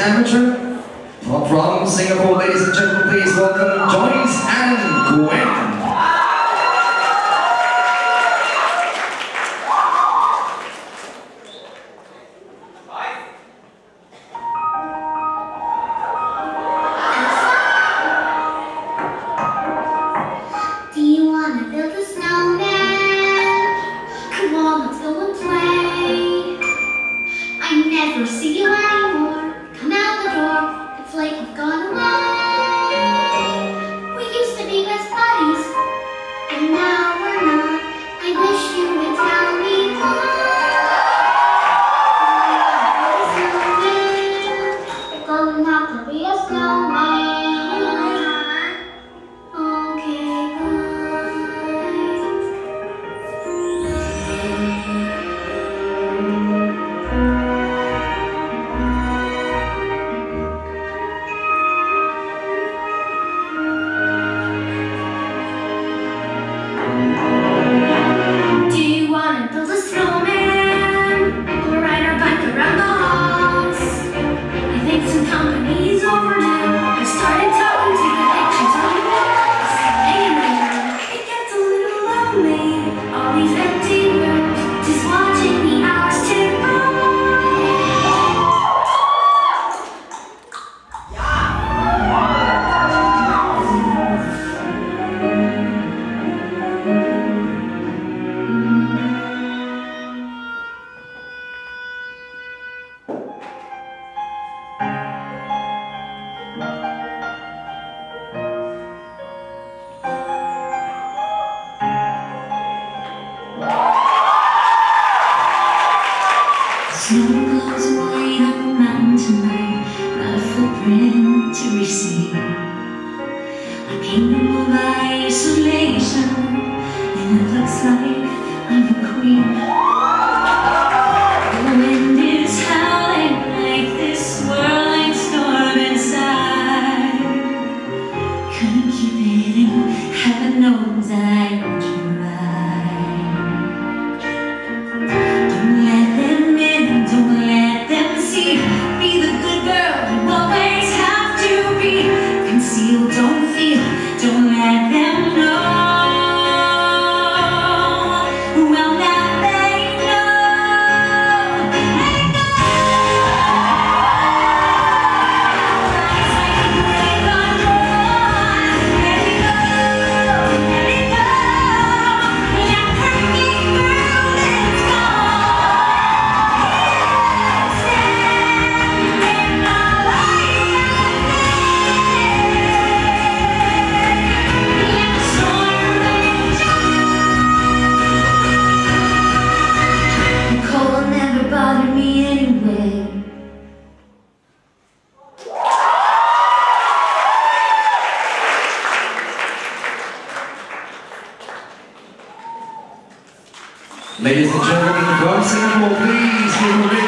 amateur. From Singapore, ladies and gentlemen, please welcome Joyce and Gwen. Do you want to build a snowman? Come on, let's go and play. I never see you anymore. Come out the door, it's like you've gone away. We used to be best buddies, and now we're not. I wish you would tell me why. You're going out to be a snowman. Okay, do you want to build a snowman or ride our bike around the halls? I think some company's overdue. I started talking to the pictures on the walls. Anyway, it gets a little lonely. All these empty rooms, just watching the hours tick by. Snow goes white on the mountain tonight, not a footprint to receive. A kingdom of isolation, and it looks like I'm a queen. The wind is howling like this swirling storm inside. Couldn't keep it in, heaven knows I don't try. Don't let them in, don't let them see. Be the good girl you always have to be. Conceal, don't feel, don't let them know. Well, now they know. Let go. It's like a break on door. Let it go, let it go. Now hurt me, girl, it's gone. Stand in my light. Let the storm rage on. The cold never bothered me anyway. Ladies and gentlemen, from Singapore, please give a